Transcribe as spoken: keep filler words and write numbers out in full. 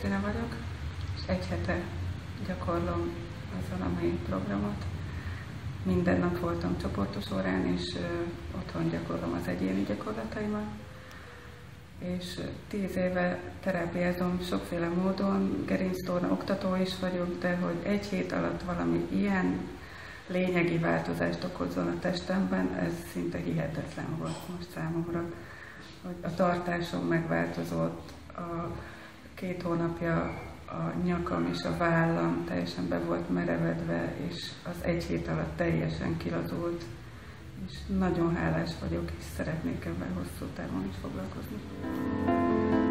Krisztina vagyok, és egy hete gyakorlom az alamai programot. Minden nap voltam csoportos órán, és otthon gyakorlom az egyéni gyakorlataimat. És tíz éve terápiázom sokféle módon, gerinctorna oktató is vagyok, de hogy egy hét alatt valami ilyen lényegi változást okozzon a testemben, ez szinte hihetetlen volt most számomra. Hogy a tartásom megváltozott, a két hónapja a nyakam és a vállam teljesen be volt merevedve, és az egy hét alatt teljesen kilazult. És nagyon hálás vagyok, és szeretnék ebben hosszú távon is foglalkozni.